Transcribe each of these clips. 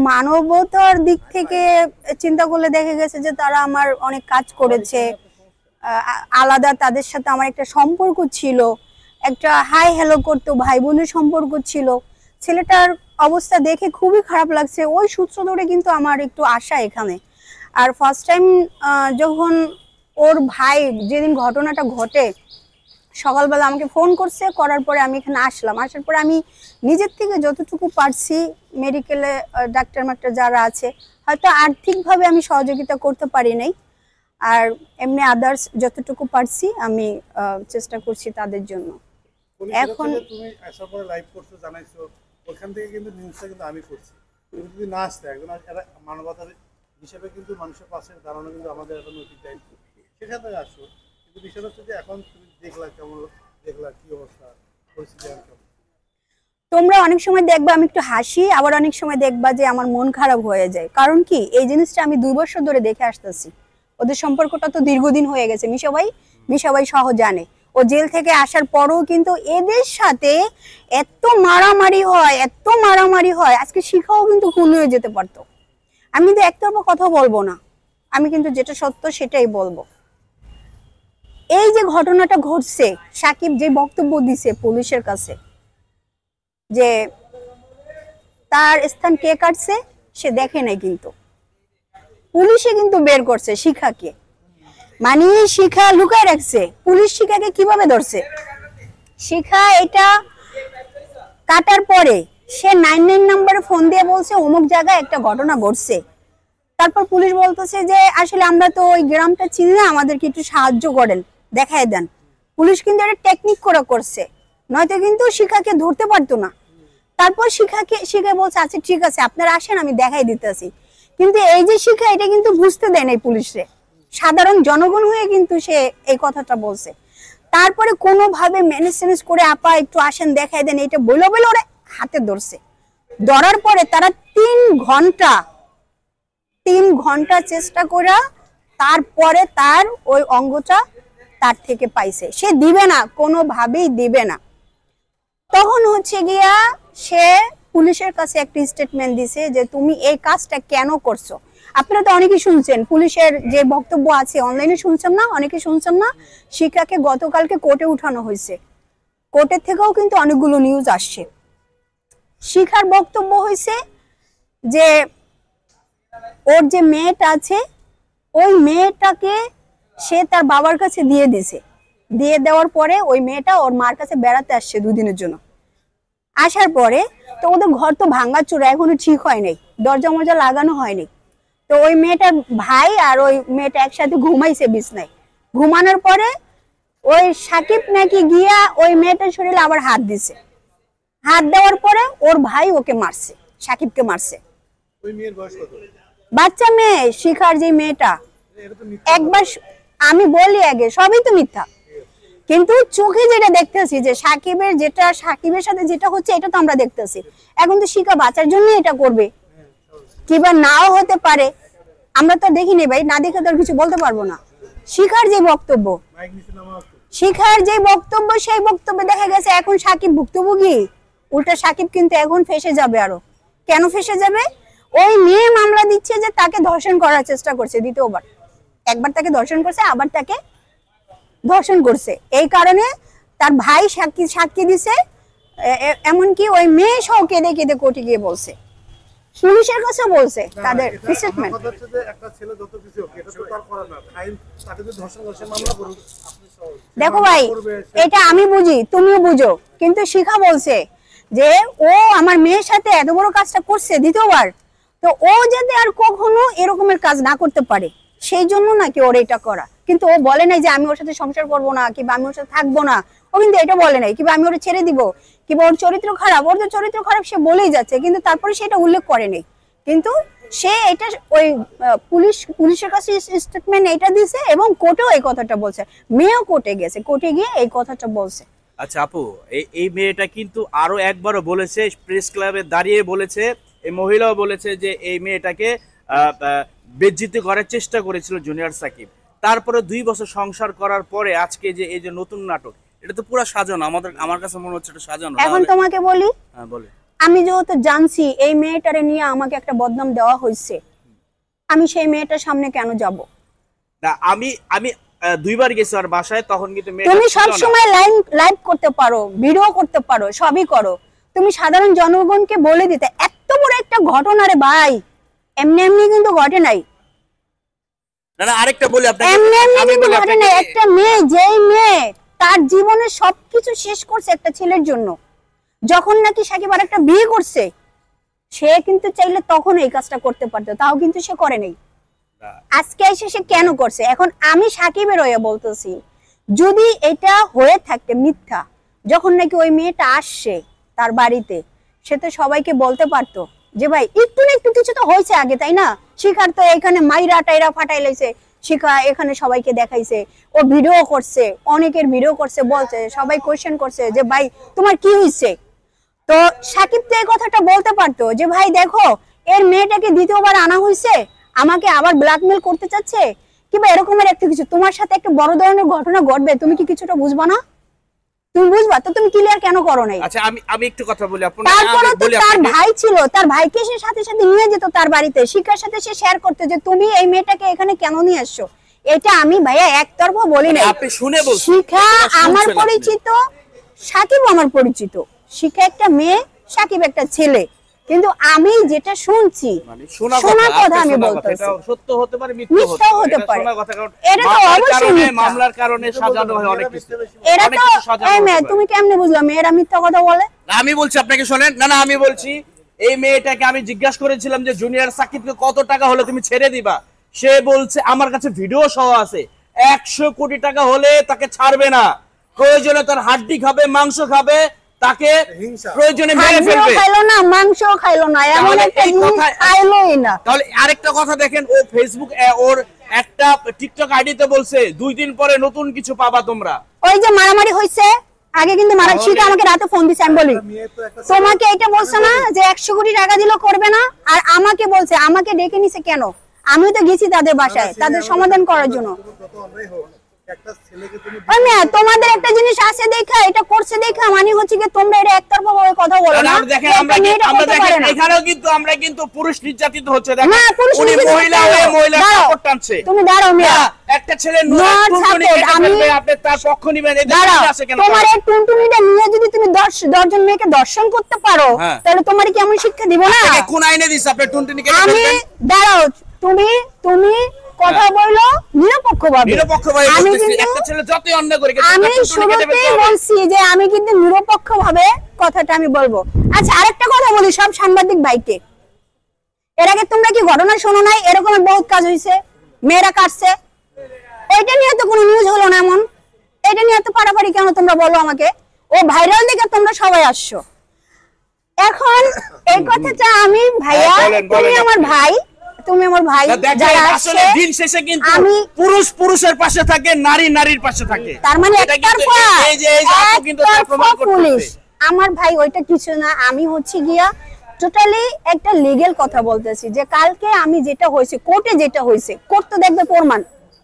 মানবতার দিক থেকে চিন্তা করলে দেখা গেছে যে তারা আমার অনেক কাজ করেছে, আলাদা তাদের সাথে আমার একটা সম্পর্ক ছিল, একটা হাই হ্যালো করতো, ভাই বোনের সম্পর্ক ছিল। ছেলেটার অবস্থা দেখে খুবই খারাপ লাগছে, ওই সূত্র ধরে কিন্তু আমার একটু আশা এখানে। আর ফার্স্ট টাইম যখন ওর ভাই যেদিন ঘটনাটা ঘটে সকালবেলা আমাকে ফোন করছে, করার পরে আমি এখানে আসলাম। আসার পরে আমি নিজের থেকে যতটুকু পারছি, মেডিকেলে ডাক্তার মাক্তার যারা আছে, হয়তো আর্থিকভাবে আমি সহযোগিতা করতে পারি নাই, আর এমনি আদার্স যতটুকু পারছি আমি চেষ্টা করছি তাদের জন্য। এখন তুমি আসার পরে লাইভ করছো, জানাইছো, ওখান থেকে কিন্তু নিউজটা কিন্তু আমি করছি। তুমি যদি না আসতে একজন মানবতার হিসেবে কিন্তু মানুষের পাশে দাঁড়ানো কিন্তু আমাদের একটা নৈতিক দায়িত্ব, সেখান থেকে আসো। কিন্তু বিষয়টা হচ্ছে যে এখন তুমি দেখলা কেমন, দেখলা কি অবস্থা, পরিস্থিতি কেমন। তোমরা অনেক সময় দেখবা আমি একটু হাসি, আবার অনেক সময় দেখবা যে আমার মন খারাপ হয়ে যায়। কারণ কি, এই জিনিসটা আমি 2 বছর ধরে দেখে আসতেছি। ওদের সম্পর্কটা তো দীর্ঘদিন হয়ে গেছে, মিশা ভাই সহ জানে। ও জেল থেকে আসার পরও কিন্তু এদের সাথে এত মারামারি হয়, আজকে শিখাও কিন্তু খুন হয়ে যেতে পারতো। আমি কিন্তু একতরফা কথা বলবো না, আমি কিন্তু যেটা সত্য সেটাই বলবো। এই যে ঘটনাটা ঘটছে, সাকিব যে বক্তব্য দিছে পুলিশের কাছে যে তার স্থান কে কাটছে সে দেখে নাই, কিন্তু পুলিশে কিন্তু বের করছে শিখাকে, মানে শিখা লুকায় রাখছে। পুলিশ শিখাকে কিভাবে ধরছে, শিখা এটা কাটার পরে সে 99 নম্বরে ফোন দিয়ে বলছে অমুক জায়গায় একটা ঘটনা ঘটছে। তারপর পুলিশ বলতেছে যে আসলে আমরা তো ওই গ্রামটা চিনি না, আমাদেরকে একটু সাহায্য করেন, দেখায় দেন। পুলিশ কিন্তু একটা টেকনিক করে করছে, নয়তো কিন্তু শিখাকে ধরতে পারতো না। তারপর শিখা বলছে আচ্ছা ঠিক আছে আপনারা আসেন আমি দেখাই দিতেছি। কিন্তু এই যে শিখা, এটা কিন্তু বুঝতে দেয় নাই পুলিশে, সাধারণ জনগণ হয়ে কিন্তু সে এই কথাটা বলছে। তারপরে কোনোভাবে ম্যানেজ করে আপা একটু আসেন দেখাই দেন, এটা বলে ওরা হাতে ধরছে। ধরার পরে তারা 3 ঘন্টা চেষ্টা করে তারপরে তার ওই অঙ্গটা তার থেকে পাইছে। সে দিবে না, কোনোভাবেই দিবে না। তখন হচ্ছে গিয়া সে পুলিশের কাছে একটা স্টেটমেন্ট দিছে যে তুমি এই কাজটা কেন করছো। আপনারা তো অনেকেই শুনছেন, পুলিশের যে বক্তব্য আছে অনলাইনে শুনছেন না, অনেকে শুনছেন না, শিখাকে গতকালকে কোর্টে উঠানো হয়েছে। কোর্টের থেকেও কিন্তু অনেকগুলো নিউজ আসছে। শিখার বক্তব্য হয়েছে যে ওর যে মেয়েটা আছে ওই মেয়েটাকে সে তার বাবার কাছে দিয়ে দিছে, দিয়ে দেওয়ার পরে ওই মেয়েটা ওর মার কাছে বেড়াতে আসছে 2 দিনের জন্য। আসার পরে তো ওদের ঘর তো ভাঙাচোরা, এখনো ঠিক হয় নাই, দরজা মরজা লাগানো হয়নি। তো ওই মেয়েটার ভাই আর ওই মেয়েটা একসাথে ঘুমাইছে বিছনায়। ঘুমানোর পরে ওই সাকিব নাকি গিয়া ওই মেয়েটার শরীরে আবার হাত দিছে। হাত দেওয়ার পরে ওর ভাই ওকে মারছে, সাকিবকে মারছে। ওই মেয়ের বয়স কত? বাচ্চা মেয়ে, শিখার যে মেয়েটা। একবার আমি বলি আগে সবই তো মিথ্যা, কিন্তু চোখে যেটা দেখতেছি যে সাকিবের সাথে যেটা হচ্ছে এটা তো আমরা দেখতেছি। এখন তো শিখা বাঁচার জন্য এটা করবে, কিবা নাও হতে পারে, আমরা তো দেখিনি ভাই, না দেখে তো কিছু বলতে পারবো না। শিখার যে বক্তব্য সেই বক্তব্যে দেখা গেছে এখন সাকিব ভুক্তভোগী, উল্টা সাকিব কিন্তু এখন ফেসে যাবে। আরো কেন ফেসে যাবে, ওই মেয়ে মামলা দিচ্ছে যে তাকে ধর্ষণ করার চেষ্টা করছে দ্বিতীয়বার। একবার তাকে ধর্ষণ করছে, আবার তাকে ধর্ষণ করছে, এই কারণে তার ভাই সাক্ষী দিছে। এমনকি ওই মেয়ে সহ কেঁদে কেঁদে কোর্টে গিয়ে বলছে, পুলিশের কাছে বলছে তাদের স্টেটমেন্ট। দেখো ভাই, এটা আমি বুঝি তুমিও বুঝো, কিন্তু শিখা বলছে যে ও আমার মেয়ের সাথে এত বড় কাজটা করছে দ্বিতীয়বার, তো ও যাতে আর কখনো এরকমের কাজ না করতে পারে সেই জন্য নাকি ওর এটা করা। কিন্তু ও বলে নাই যে আমি ওর সাথে সংসার করবো না কিংবা আমি ওর সাথে থাকবো না, ও কিন্তু এটা বলে নাই, কিংবা আমি ওর ছেড়ে দিব, কিংবা ওর চরিত্র খারাপ। ওর তো চরিত্র খারাপ সে বলেই যাচ্ছে, কিন্তু তারপরে সেটা উল্লেখ করে নাই। কিন্তু সে এটা ওই পুলিশের কাছে স্টেটমেন্ট এটা দিছে এবং কোর্টেও এই কথাটা বলছে, মেয়েও কোর্টে গেছে, কোর্টে গিয়ে এই কথাটা বলছে। আচ্ছা আপু, এই মেয়েটা কিন্তু আরো একবারও বলেছে, প্রেস ক্লাবে দাঁড়িয়ে বলেছে, এই মহিলাও বলেছে যে এই মেয়েটাকে বেজ্জিত করার চেষ্টা করেছিল জুনিয়র সাকিব। তারপরে 2 বছর সংসার করার পরে আজকে যে এই যে নতুন নাটক, এটা তো পুরো সাজানো। আমার কাছে মনে হচ্ছে এটা সাজানো। এখন তোমাকে বলি, হ্যাঁ বলে, আমি যেহেতু জানছি এই মেয়েটারে নিয়ে আমাকে একটা বদনাম দেওয়া হয়েছে, আমি সেই মেয়েটার সামনে কেন যাব? না আমি আমি দুইবার গেছি আর বাসায়, তখন কিন্তু মেয়েটা তুমি ছিল সব না। সময় লাইভ করতে পারো, ভিডিও করতে পারো, সবই করো, তুমি সাধারণ জনগণকে বলে দিতে। এত বড় একটা ঘটনা রে ভাই, এমনি এমনি কিন্তু ঘটে নাই, না না আরেকটা বলি আপনাকে, এমনি এমনি আমি কিন্তু বলি ঘটে নাই। আপনাকে, একটা মেয়ে, যেই মেয়ে তার জীবনে সবকিছু শেষ করছে একটা ছেলের জন্য, যখন নাকি সাকিব আর একটা বিয়ে করছে, সে কিন্তু চাইলে তখন এই কাজটা করতে পারতো, তাও কিন্তু সে করে নাই। আজকে এসে সে কেন করছে? এখন আমি সাকিবের হয়ে বলতেছি, যদি এটা হয়ে থাকে মিথ্যা, যখন নাকি ওই মেয়েটা আসছে তার বাড়িতে, সে তো সবাইকে বলতে পারতো যে ভাই একটু না একটু কিছু তো হয়েছে আগে, তাই না? শিখার তো এখানে মাইরা টাইরা ফাটাই লাইছে, শিখা এখানে সবাইকে দেখাইছে, ও ভিডিও করছে, অনেকের ভিডিও করছে, বলছে, সবাই কোয়েশ্চেন করছে যে ভাই তোমার কি হয়েছে। তো সাকিব তো এই কথাটা বলতে পারতো যে ভাই দেখো এর মেয়েটাকে দ্বিতীয়বার আনা হয়েছে, আমাকে আবার ব্ল্যাকমেল করতে চাচ্ছে, কিংবা এরকমের একটা কিছু, তোমার সাথে একটা বড় ধরনের ঘটনা ঘটবে, তুমি কি কিছুটা বুঝবা না? তুমি বুঝবা তো, তুমি ক্লিয়ার কেন করো নাই? আচ্ছা আমি একটু কথা বলি আপনাকে, তারপরে আমি তো বলি তার আপনাকে, ভাই ছিল, তার ভাইকে সে সাথে সাথে নিয়ে যেত তার বাড়িতে, শিখার সাথে সে শেয়ার করতে যে তুমি এই মেয়েটাকে এখানে কেন নিয়ে আসছো। এটা আমি ভাইয়া একতরফা বলি না, আপনি শুনে বলছেন, শিখা এটা আমার শুনছেন আপনি। পরিচিত, সাকিব আমার পরিচিত, শিখা একটা মেয়ে, সাকিব একটা ছেলে, কিন্তু আমি যেটা শুনছি, মানে শোনা শোনার কথা, কথা আপনি আমি শোনা কথা, বলতেছি, এটা সত্য হতে পারে, মিথ্যাও মিথ্যা হতে এটা পারে। শোনা কথা, কারণ এটা তো মামলার অবশ্যই কারণে, মিথ্যা। মামলার কারণে সাজানো হয় অনেক কিছু, এরা অনেক তো, কিছু সাজানো এই হতে মেয়ে পারে। তুমি কেমনে বুঝলা মেয়েরা মিথ্যা কথা বলে? না, আমি বলছি আপনাকে শোনেন, না না আমি বলছি, এই মেয়েটাকে আমি জিজ্ঞাসা করেছিলাম যে জুনিয়র সাকিবকে কত টাকা হলে তুমি ছেড়ে দিবা, সে বলছে আমার কাছে ভিডিও সহ আছে 100 কোটি টাকা হলে তাকে ছাড়বে না, প্রয়োজনে তার হাড্ডি খাবে, মাংস খাবে, তাকে হিংসা। প্রয়োজনে মেরে হাড্ডিও ফেলবে। খাইলো না, মাংসও খাইলো না, এমন তাহলে একটা এই জিনিস কথা- খাইলোই না। তাহলে আরেকটা কথা দেখেন, ও ফেসবুক ওর একটা টিকটক আইডিতে বলছে 2 দিন পরে নতুন কিছু পাবা তোমরা। ওই যে মারামারি হয়েছে, আগে কিন্তু শিখা আমাকে রাতে ফোন দিছে, আমি বলি মেয়ে তো একটা তোমাকে এটা বলছে না যে 100 কোটি টাকা দিলেও করবে না, আর আমাকে বলছে, আমাকে ডেকে নিছে কেন? আমিও তো গেছি তাদের বাসায় তাদের সমাধান করার জন্য। যত আমরাই হোক, একটা ছেলেকে তুমি ওই মেয়ে, তোমাদের একটা জিনিস আছে দেখা, এটা করছে দেখা, মানে হচ্ছে কি তোমরা এটা একতরফা ভাবে কথা বলো না, আমরা দেখেন, যে আমরা একটা মেয়েটা আমরা করতে পারে দেখেন না। এখানেও কিন্তু আমরা কিন্তু পুরুষ নির্যাতিত হচ্ছে, দেখেন না, পুরুষ উনি নির্যাতিত মহিলা কেন? হয়ে মহিলা দাঁড়াও, সাপোর্ট টানছে। তুমি দাঁড়াও মেয়ে, না, একটা ছেলে Not support, আমি- আপনি তার পক্ষ নিবেন, এদের দাঁড়াও, সামনে আছে কেন? তোমার এই টুনটুনিটা নিয়ে যদি তুমি 10 জন মেয়েকে দর্শন করতে পারো, হ্যাঁ। তাহলে তোমার কি এমন শিক্ষা দিব না? আপনাকে কোন আইনে দিছে আপনি টুনটুনিকে আমি ফেলবেন? দাঁড়াও, তুমি তুমি কথা বলো নিরপেক্ষভাবে। নিরপেক্ষভাবে আমি বলতেছি, কিন্তু- একটা ছেলে যতই অন্যায় করে কিন্তু আমি তার টুনটুনিকে দেবে শুরুতেই তো হবে। বলছি যে আমি কিন্তু নিরপেক্ষভাবে কথাটা আমি বলবো। আচ্ছা, আরেকটা কথা বলি সব সাংবাদিক ভাইকে, এর আগে তোমরা কি ঘটনা শোনো নাই? এরকমের বহুত কাজ হয়েছে, মেয়েরা কাটছে, ওইটা নিয়ে তো কোনো নিউজ হলো না, এমন এটা নিয়ে এত পারাপারি কেন তোমরা বলো আমাকে? ও ভাইরাল দেখে তোমরা সবাই আসছো। এখন এই কথাটা আমি ভাইয়া, হ্যাঁ, বলেন, তুমি বলেন আমার আপনি। ভাই, তুমি আমার ভাই, না, দেখেন, যারা আসলে আসছে, দিন শেষে কিন্তু আমি- পুরুষ পুরুষের পাশে থাকে, নারী নারীর পাশে থাকে। তার মানে এটা কিন্তু একতরফা, এই যে আপু কিন্তু তার প্রমাণ একতরফা পুলিশ। করতেছে। আমার ভাই ওইটা কিছু না, আমি হচ্ছে গিয়া টোটালি একটা লিগ্যাল কথা বলতেছি, যে কালকে আমি যেটা হয়েছে, কোর্টে যেটা হয়েছে, কোর্ট তো দেখবে প্রমাণ।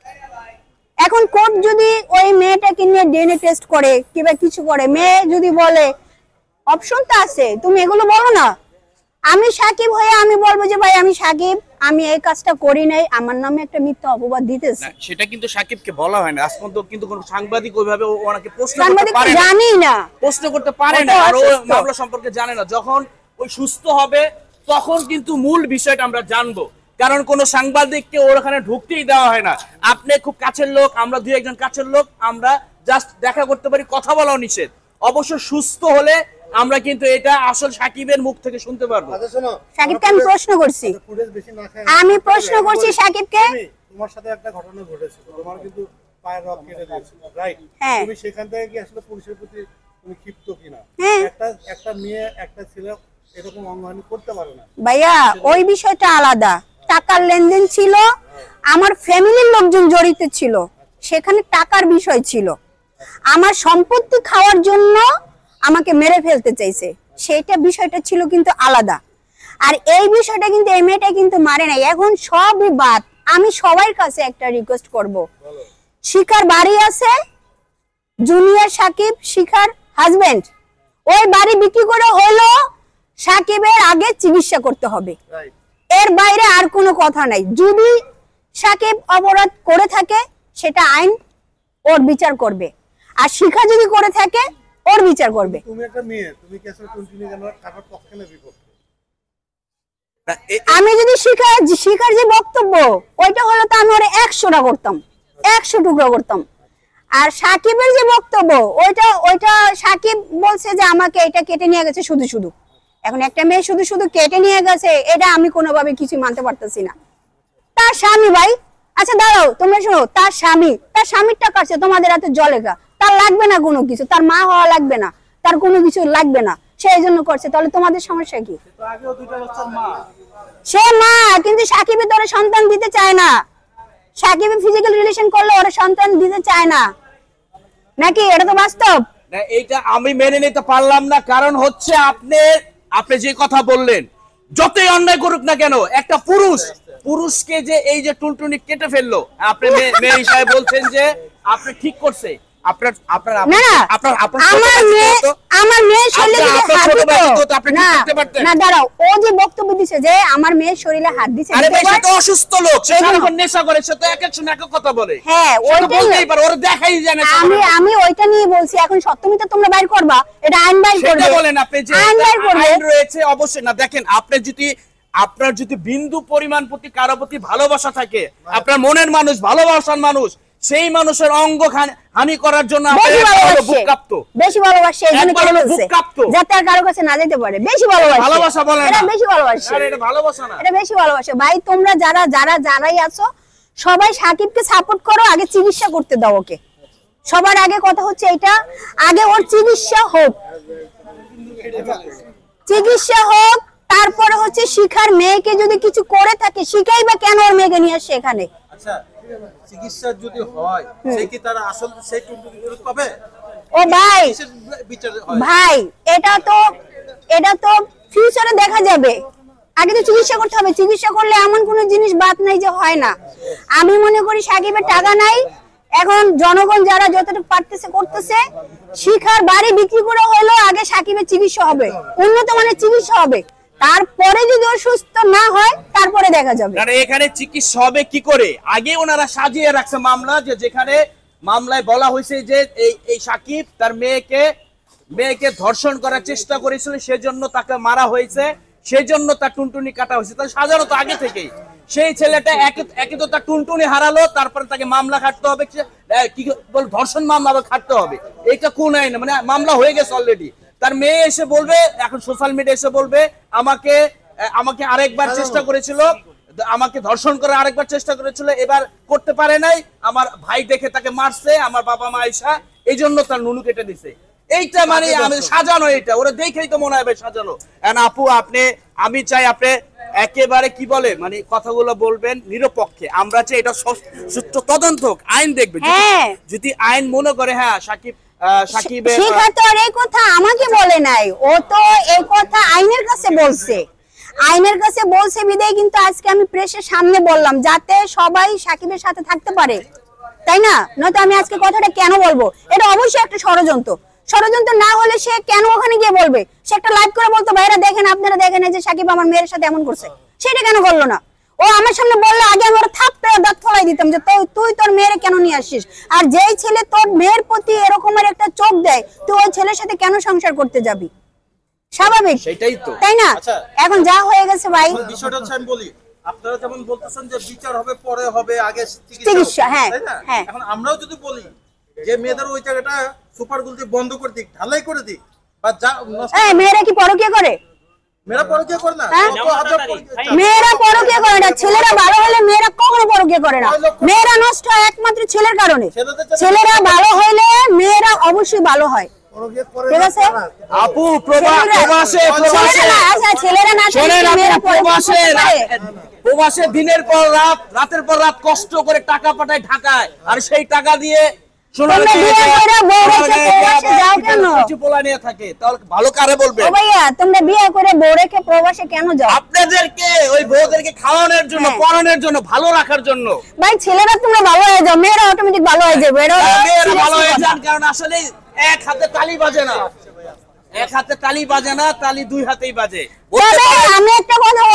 এখন কোর্ট যদি ওই মেয়েটাকে নিয়ে ডিএনএ টেস্ট করে কিংবা কিছু করে, মেয়ে যদি বলে, অপশন তো আছে, তুমি এগুলো বলো না। আমি সাকিব হয়ে আমি বলবো যে ভাই আমি সাকিব, আমি এই কাজটা করি নাই, আমার নামে একটা মিথ্যা অপবাদ দিতেছে। না, সেটা কিন্তু সাকিবকে বলা হয় না আজ পর্যন্ত, কিন্তু কোনো সাংবাদিক ওইভাবে ওনাকে প্রশ্ন করতে সাংবাদিক পারে না, জানি না, প্রশ্ন করতে পারে ওটা না, আর ও অসুস্থ। মামলা সম্পর্কে জানে না। যখন ওই সুস্থ হবে তখন কিন্তু মূল বিষয়টা আমরা জানবো, কারণ কোনো সাংবাদিককে ওর ওখানে ঢুকতেই দেওয়া হয় না। আপনি খুব কাছের লোক, আমরা দুই একজন কাছের লোক, আমরা জাস্ট দেখা করতে পারি, কথা বলাও নিষেধ। অবশ্য সুস্থ হলে আমরা কিন্তু এটা আসল সাকিবের মুখ থেকে শুনতে পারবো। আচ্ছা শোনো, সাকিবকে আমি প্রশ্ন করছি, ফুটেজ বেশি না খায়, আমি প্রশ্ন করছি সাকিবকে, তোমার সাথে একটা ঘটনা ঘটেছে, তোমার কিন্তু পায়ের রক কেটে দিয়েছিল, রাইট? হ্যাঁ। তুমি সেখান থেকে কি আসলে পুলিশের প্রতি তুমি ক্ষিপ্ত কিনা? হ্যাঁ। একটা মেয়ে, একটা ছেলে এরকম অঙ্গহানি করতে পারে না। ভাইয়া ওই বিষয়টা আলাদা, টাকার লেনদেন ছিল, আমার ফ্যামিলির লোকজন জড়িত ছিল, সেখানে টাকার বিষয় ছিল, আমার সম্পত্তি খাওয়ার জন্য আমাকে মেরে ফেলতে চাইছে, সেইটা বিষয়টা ছিল কিন্তু আলাদা। আর এই বিষয়টা কিন্তু এই মেয়েটা কিন্তু মারে নাই। এখন সবই বাদ, আমি সবার কাছে একটা রিকোয়েস্ট করব, শিখার বাড়ি আছে, জুনিয়র সাকিব শিখার হাজবেন্ড, ওই বাড়ি বিক্রি করে হলো সাকিবের আগে চিকিৎসা করতে হবে, রাইট। এর বাইরে আর কোনো কথা নাই। যদি সাকিব অপরাধ করে থাকে সেটা আইন ওর বিচার করবে, আর শিখা যদি করে থাকে ওর বিচার করবে। তুমি একটা মেয়ে, তুমি কি আসলে কন্টিনিউ কেন কাটার পক্ষে না বিপক্ষে? আমি যদি শিখার যে বক্তব্য ওইটা হলো তো আমি ওরে 100টা করতাম, 100 টুকরো করতাম। আর সাকিবের যে বক্তব্য ওইটা সাকিব বলছে যে আমাকে এটা কেটে নিয়ে গেছে শুধু শুধু। এখন একটা মেয়ে শুধু শুধু কেটে নিয়ে গেছে, এটা আমি কোনোভাবে কিছু মানতে পারতেছি না। তার স্বামী ভাই, আচ্ছা দাঁড়াও তোমরা শোনো, তার স্বামীরটা কাটছে, তোমাদের এত জলেগা, তার লাগবে না কোনো কিছু, তার মা হওয়া লাগবে না, তার কোনো কিছু লাগবে না, সে এই জন্য করছে, তাহলে তোমাদের সমস্যা কি? তো আগেও 2টা বাচ্চার মা। সে মা, কিন্তু সাকিবের তো ওরা সন্তান দিতে চায় না। সাকিবের ফিজিক্যাল রিলেশন করলে ওরা সন্তান দিতে চায় না, নাকি? এটা তো বাস্তব। না, এইটা আমি মেনে নিতে পারলাম না। কারণ হচ্ছে আপনি যে কথা বললেন, যতই অন্যায় করুক না কেন, একটা পুরুষকে যে এই যে টুনটুনি কেটে ফেললো, আপনি মেয়ে হিসাবে বলছেন যে আপনি ঠিক করছে। আমার মেয়ের শরীরে দাঁড়াও, ও যে বক্তব্য দিছে যে আমার মেয়ের শরীরে হাত দিছে, অসুস্থ লোক, সে নেশা করে, সে তো এক এক সময় এক এক কথা বলে। হ্যাঁ, বলতেই পারে, ওরা দেখাই জানে। আমি ওইটা নিয়ে বলছি। এখন সত্যমিতা তোমরা বাইর করবা, এটা আইন বাইর করবে। বলেন আপনি যে আইন রয়েছে, অবশ্যই না। দেখেন, আপনার যদি বিন্দু পরিমাণ প্রতি কারো প্রতি ভালোবাসা থাকে, আপনার মনের মানুষ, ভালোবাসার মানুষ, সেই মানুষের অঙ্গ হানি করার জন্য বেশি ভালোবাসে, এই জন্য করে বলছে যাতে আর কারো কাছে না যেতে পারে। বেশি ভালোবাসা বলে না, এটা বেশি ভালোবাসা। আরে এটা ভালোবাসা না, এটা বেশি ভালোবাসা। ভাই তোমরা যারাই আছো সবাই সাকিবকে সাপোর্ট করো, আগে চিকিৎসা করতে দাও ওকে। সবার আগে কথা হচ্ছে এটা, আগে ওর চিকিৎসা হোক, তারপরে হচ্ছে শিখার মেয়েকে যদি কিছু করে থাকে, শিখাই বা কেন ওর মেয়েকে নিয়ে আসছে এখানে? আচ্ছা, চিকিৎসা যদি হয় সে কি তারা আসল সেই টুনটুনি ফেরত পাবে? ও ভাই, বিচার হয় ভাই এটা তো ফিউচারে দেখা যাবে। আগে তো চিকিৎসা করতে হবে। চিকিৎসা করলে এমন কোনো জিনিস বাদ নাই যে হয় না। আমি মনে করি সাকিবের টাকা নাই, এখন জনগণ যারা যতটুকু পারতেছে করতেছে, শিখার বাড়ি বিক্রি করে হলো আগে সাকিবের চিকিৎসা হবে, উন্নত মানের চিকিৎসা হবে, তারপরে যদি অসুস্থ না হয় তারপরে দেখা যাবে। কারণ এখানে চিকিৎসা হবে কি করে? আগে ওনারা সাজিয়ে রাখছে মামলা, যেখানে মামলায় বলা হয়েছে যে এই সাকিব তার মেয়েকে ধর্ষণ করার চেষ্টা করেছিল, সেজন্য তাকে মারা হয়েছে, সেজন্য তার টুনটুনি কাটা হয়েছে। তাহলে সাজানো তো আগে থেকেই। সেই ছেলেটা একে তো তার টুনটুনি হারালো, তারপরে তাকে মামলা খাটতে হবে, কি বল, ধর্ষণ মামলা খাটতে হবে। এটা কোন আইন? মানে মামলা হয়ে গেছে অলরেডি। তার মেয়ে এসে বলবে, এখন সোশ্যাল মিডিয়া এসে বলবে আমাকে আরেকবার চেষ্টা করেছিল, আমাকে ধর্ষণ করে আরেকবার চেষ্টা করেছিল, এবার করতে পারে নাই, আমার ভাই দেখে তাকে মারছে, আমার বাবা মা আয়েশা, এই জন্য তার নুনু কেটে দিছে। এইটা মানে আমি সাজানো, এটা ওরা দেখেই তো মনে হবে সাজানো। আপু আমি চাই আপনি একেবারে কি বলে মানে কথাগুলো বলবেন নিরপেক্ষে। আমরা চাই এটা সুষ্ঠু তদন্ত হোক, আইন দেখবে। যদি আইন মনে করে হ্যাঁ সাকিব শিখা তো আর এই কথা আমাকে বলে নাই, ও তো এই কথা আইনের কাছে বলছে বিদায় কিন্তু আজকে আমি প্রেসের সামনে বললাম, যাতে সবাই সাকিবের সাথে থাকতে পারে, তাই না? নয়তো আমি আজকে কথাটা কেন বলবো? এটা অবশ্যই একটা ষড়যন্ত্র না হলে সে কেন ওখানে গিয়ে বলবে? সে একটা লাইভ করে বলতো, ভাইরা দেখেন, আপনারা দেখেন যে সাকিব আমার মেয়ের সাথে এমন করছে, সেটা কেন করলো না? ও আমার সামনে বললে আগে আমি ওরা থাপ্পড়ে দাঁত ফলাই দিতাম যে তুই তোর মেয়ের কেন নিয়ে আসিস, আর যেই ছেলে তোর মেয়ের প্রতি এরকমের একটা চোখ দেয়, তুই ওই ছেলের সাথে কেন সংসার করতে যাবি? স্বাভাবিক, সেটাই তো, তাই না? এখন যা হয়ে গেছে ভাই, বিষয়টা হচ্ছে আমি বলি, আপনারা যেমন বলতেছেন যে বিচার হবে পরে হবে, আগে চিকিৎসা, হ্যাঁ হ্যাঁ। এখন আমরাও যদি বলি যে মেয়েদের ওই জায়গাটা সুপার গুলতি বন্ধ করে দিক, ঢালাই করে দিক, বা যা মেয়েরা কি পরকীয়া করে? মেয়েরা পরকীয়া করে না, মেয়েরা পরকীয়া করে না। ছেলেরা ভালো হলে মেয়েরা কখনো পরকীয়া করে না। মেয়েরা নষ্ট হয় একমাত্র ছেলের কারণে। ছেলেরা ভালো হইলে মেয়েরা অবশ্যই ভালো হয়, ঠিক আছে? আপু ছেলেরা না প্রবাসে দিনের পর রাত, রাতের পর রাত কষ্ট করে টাকা পাঠায় ঢাকায়, আর সেই টাকা দিয়ে আপনাদেরকে ওই বউদেরকে খাওয়ানোর জন্য, পড়ানোর জন্য, ভালো রাখার জন্য। ভাই ছেলেরা তোমরা ভালো হয়ে যাও, মেয়েরা অটোমেটিক ভালো হয়ে যাবে। মেয়েরা ভালো হয়ে যান, কারণ আসলে এক হাতে তালি বাজে না। এক হাতে তালি বাজে না, তালি দুই হাতেই বাজে। তবে আমি একটা কথা